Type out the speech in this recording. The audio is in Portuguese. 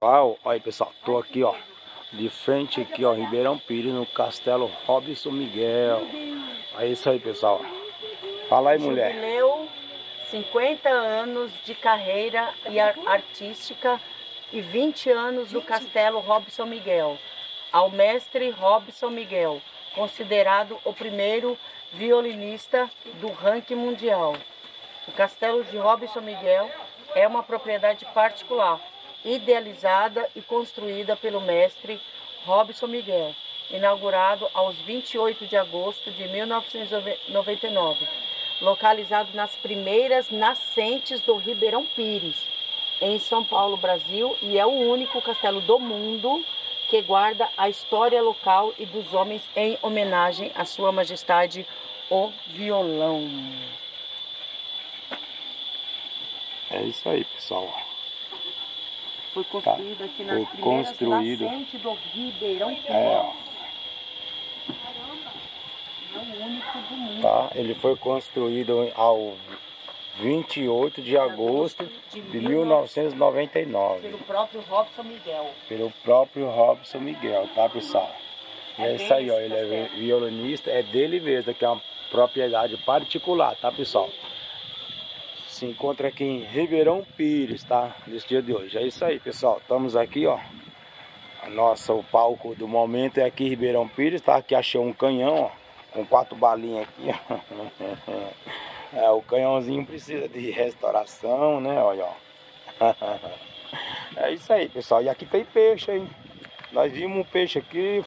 Olha aí, pessoal, tô aqui, ó, de frente aqui, ó, Ribeirão Pires, no Castelo Robson Miguel. É isso aí, pessoal. Fala aí, mulher. Jubileu, 50 anos de carreira e artística e 20 anos do Castelo Robson Miguel. Ao mestre Robson Miguel, considerado o primeiro violinista do ranking mundial. O Castelo de Robson Miguel é uma propriedade particular, idealizada e construída pelo mestre Robson Miguel, inaugurado aos 28 de agosto de 1999, localizado nas primeiras nascentes do Ribeirão Pires, em São Paulo, Brasil, e é o único castelo do mundo que guarda a história local e dos homens em homenagem à Sua Majestade o Violão. É isso aí, pessoal. Foi construído aqui nas Foi primeiras construído. nascentes do Ribeirão Pires. Ó. É o único do mundo. Tá? Ele foi construído ao 28 de agosto de 1999. Pelo próprio Robson Miguel. Pelo próprio Robson Miguel, tá, pessoal? E é isso aí, ó. Ele é violinista, é dele mesmo, que é uma propriedade particular, tá, pessoal? Se encontra aqui em Ribeirão Pires, tá? Nesse dia de hoje. É isso aí, pessoal. Estamos aqui, ó. O palco do momento é aqui em Ribeirão Pires, tá? Aqui achei um canhão, ó, com 4 balinhas aqui, ó. O canhãozinho precisa de restauração, né? Olha, ó. É isso aí, pessoal. E aqui tem peixe, hein? Nós vimos um peixe aqui,